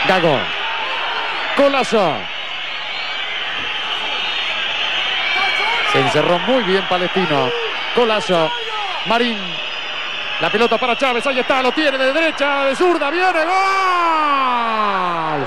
Gago. Collazo. Se encerró muy bien Palestino. Collazo. Marín. La pelota para Chávez. Ahí está. Lo tiene de derecha, de zurda. Viene. ¡Gol!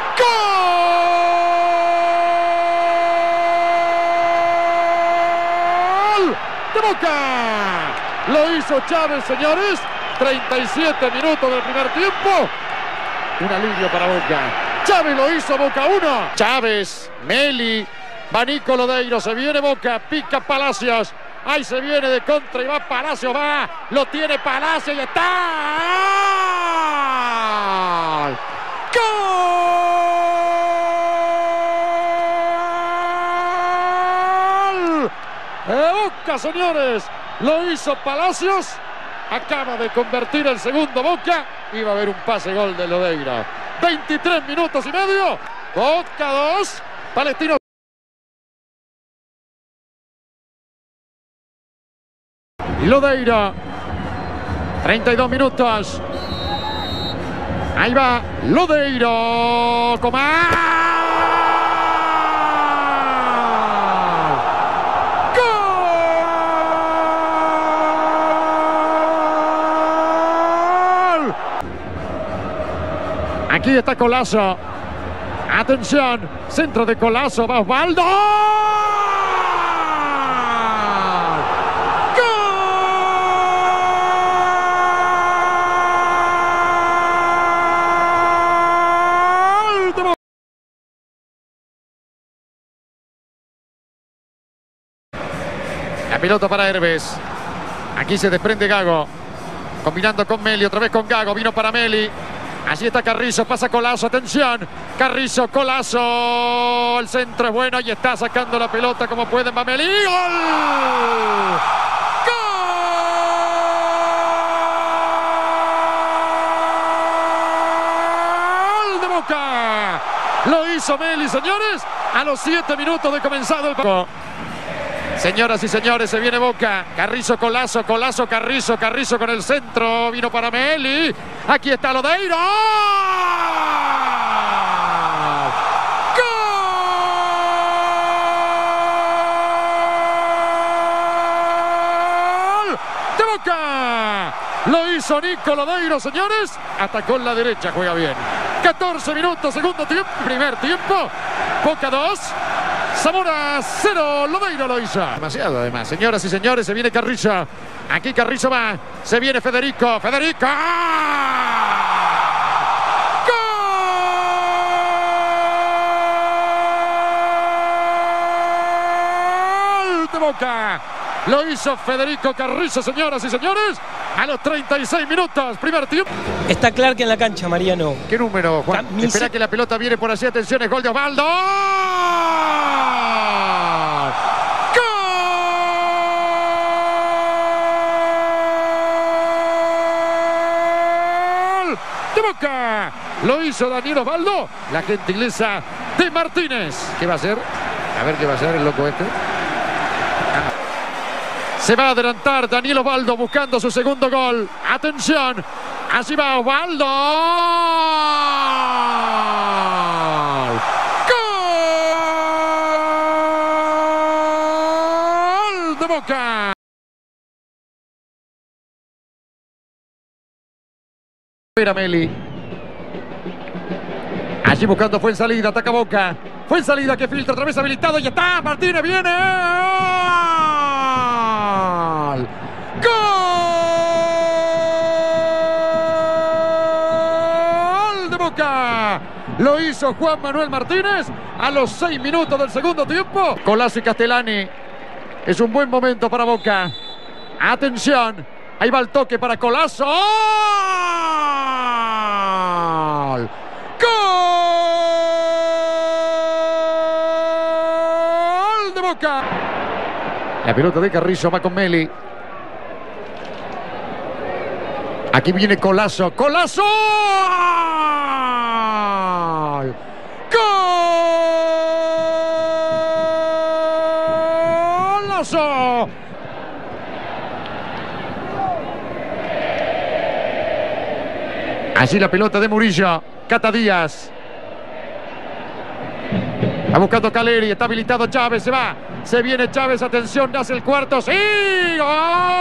¡Gol! ¡De Boca! Lo hizo Chávez, señores. 37 minutos del primer tiempo. Un alivio para Boca. Chávez lo hizo, Boca 1. Chávez, Meli, va Nico Lodeiro, se viene Boca, pica Palacios. Ahí se viene de contra y va Palacios, va. Lo tiene Palacios y está. ¡Gol! De Boca, señores. Lo hizo Palacios. Acaba de convertir el segundo Boca. Iba a haber un pase gol de Lodeiro. 23 minutos y medio. Boca 2. Palestino. Lodeiro. 32 minutos. Ahí va Lodeiro. Comar. Aquí está Collazo. Atención. Centro de Collazo. Va Osvaldo. ¡Gol! La pelota para Herbes. Aquí se desprende Gago. Combinando con Meli. Otra vez con Gago. Vino para Meli. Allí está Carrizo, pasa Collazo, atención. Carrizo, Collazo. El centro es bueno y está sacando la pelota como pueden. Va Meli. ¡Gol! ¡Gol de Boca! Lo hizo Meli, señores. A los 7 minutos de comenzado el partido. Señoras y señores, se viene Boca. Carrizo, Collazo, Collazo, Carrizo. Carrizo con el centro. Vino para Meli. Aquí está Lodeiro. ¡Gol! ¡De Boca! Lo hizo Nico Lodeiro, señores. Hasta con la derecha juega bien. 14 minutos, segundo tiempo. Primer tiempo. Boca 2. Zamora 0, Lodeiro lo hizo. Demasiado además, señoras y señores, se viene Carrizo. Aquí Carrizo va, se viene Federico. Federico. ¡Gol de Boca! Lo hizo Federico Carrizo, señoras y señores, a los 36 minutos, primer tiempo. Está Clark en la cancha, Mariano. ¿Qué número, Juan? Espera que la pelota viene por allí, atención, es gol de Osvaldo. De Boca. Lo hizo Daniel Osvaldo. La gentileza de Martínez. ¿Qué va a hacer? A ver qué va a hacer el loco este. Se va a adelantar Daniel Osvaldo buscando su segundo gol. Atención. Así va Osvaldo. ¡Gol de Boca! Meli. Allí buscando Fuensalida, ataca Boca. Fuensalida que filtra, otra vez habilitado y está. Martínez viene. ¡Gol! ¡Gol de Boca! Lo hizo Juan Manuel Martínez a los 6 minutos del segundo tiempo. Collazo y Castellani. Es un buen momento para Boca. Atención. Ahí va el toque para Collazo. ¡Gol! ¡Gol de Boca! La pelota de Carrizo va con Meli. Aquí viene Collazo. ¡Collazo! ¡Golazo! Allí la pelota de Murillo. Cata Díaz. Va buscando Caleri. Está habilitado Chávez. Se va. Se viene Chávez. Atención. Nace el cuarto. ¡Sí! ¡Gol!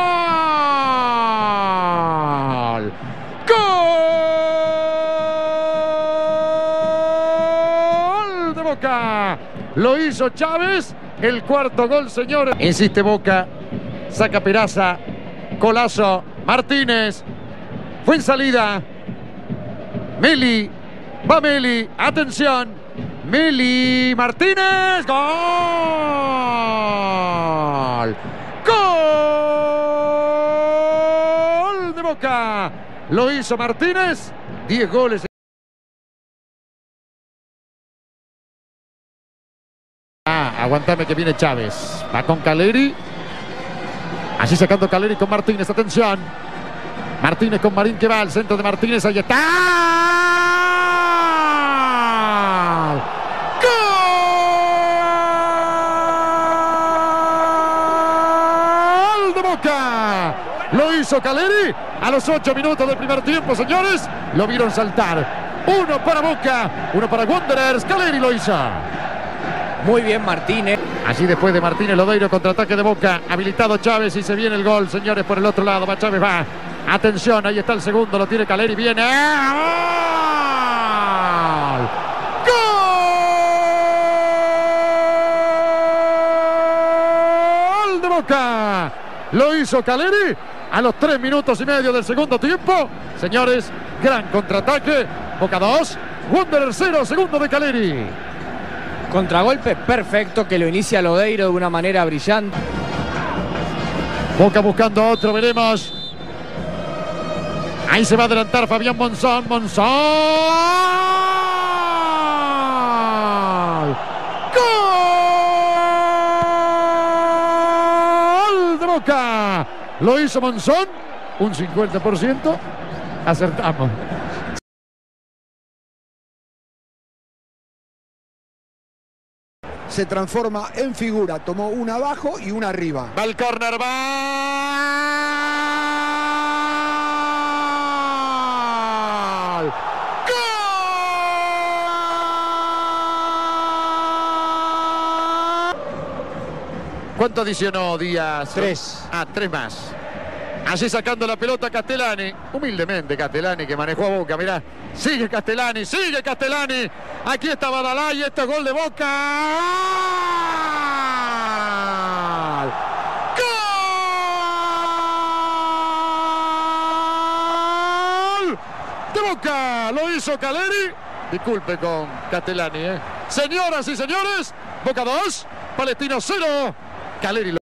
¡Gol de Boca! Lo hizo Chávez. El cuarto gol, señores. Insiste Boca. Saca Peraza. Colazo. Martínez. Fue en salida. Meli. Va Meli. Atención. Meli. Martínez. Gol. Gol de Boca. Lo hizo Martínez. 10 goles. Aguantame que viene Chávez. Va con Caleri. Así sacando Caleri con Martínez. Atención. Martínez con Marín que va al centro de Martínez. Ahí está. ¡Gol de Boca! Lo hizo Caleri a los 8 minutos del primer tiempo, señores. Lo vieron saltar. Uno para Boca, uno para Wanderers. Caleri lo hizo. Muy bien Martínez. Allí después de Martínez, Lodeiro, contraataque de Boca. Habilitado Chávez y se viene el gol, señores, por el otro lado. Va Chávez, va. Atención, ahí está el segundo, lo tiene Caleri, viene. ¡Gol! ¡Gol de Boca! Lo hizo Caleri a los 3 minutos y medio del segundo tiempo. Señores, gran contraataque. Boca 2, Wanderers 0, segundo de Caleri. Contragolpe perfecto que lo inicia Lodeiro de una manera brillante. Boca buscando otro, veremos. Ahí se va a adelantar Fabián Monzón. Monzón. ¡Gol de Boca! Lo hizo Monzón. Un 50%. Acertamos. Se transforma en figura, tomó una abajo y una arriba. Va el córner, va. ¡Gol! ¿Cuánto adicionó Díaz? 3. 3 más. Allí sacando la pelota Castellani. Humildemente Castellani que manejó a Boca, mirá. Sigue Castellani, sigue Castellani. Aquí está Badalá y este gol de Boca. ¡Gol! De Boca. Lo hizo Caleri. Disculpe con Castellani, Señoras y señores, Boca 2, Palestino 0. Caleri.